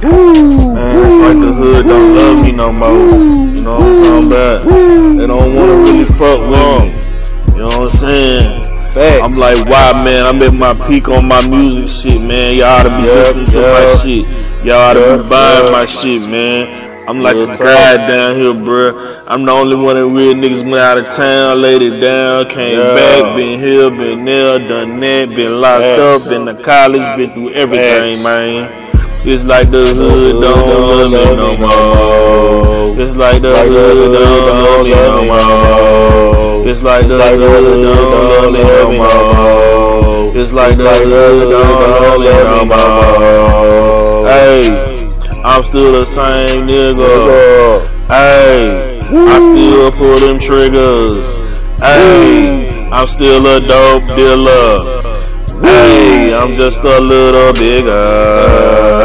Like the hood don't love me no more. You know what I'm talking about? They don't wanna really fuck with me. You know what I'm saying? Facts. I'm like, why, man? I'm at my peak on my music shit, man. Y'all oughta be listening to my shit. Y'all oughta be buying my shit, man. I'm like a guy down here, bruh. I'm the only one of the real niggas went out of town, laid it down, came back, been here, been there, done that, been locked up, been to college, been through everything, man. It's like the hood don't love me no more. It's like the hood don't love me no more. It's like the hood don't love me no more. It's like the hood don't love me no more. Hey, I'm still the same nigga. Hey, I still pull them triggers. Hey, I'm still a dope dealer. Hey, I'm just a little bigger.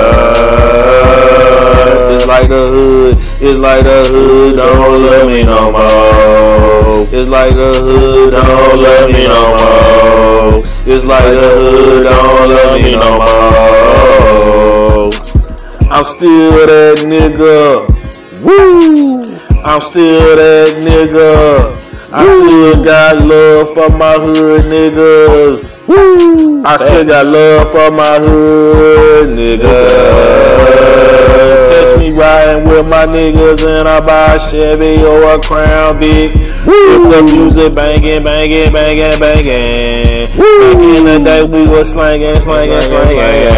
It's like the hood. It's like the hood don't love me no more. It's like the hood don't love me no more. It's like the hood don't love me no more. I'm still that nigga. Woo! I'm still that nigga. I still got love for my hood niggas. Woo! I still got love for my hood niggas. Catch me riding with my niggas and I buy a Chevy or a Crown Vic. With the music banging, banging, banging, banging. Back in the day we was slanging, slanging, slanging.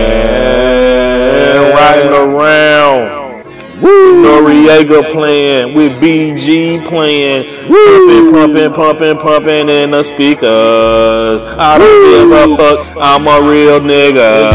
Riding around. Noriega playing with BG playing, pumping, pumping, pumping in the speakers. I don't give a fuck, I'm a real nigga.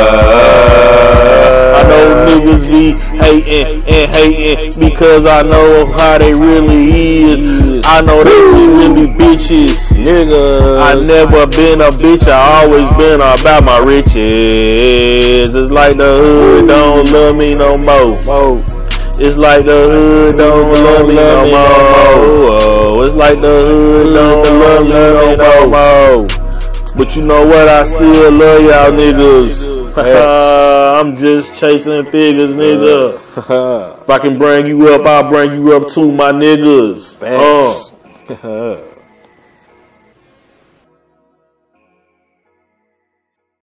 I know niggas be hating and hating because I know how they really is. I know they was really bitches, nigga. I never been a bitch, I always been about my riches. It's like the hood don't love me no more. It's like the hood don't love me no more. It's like the hood don't love me no more. But you know what? I still love y'all niggas. I'm just chasing figures, nigga. If I can bring you up, I'll bring you up too, my niggas.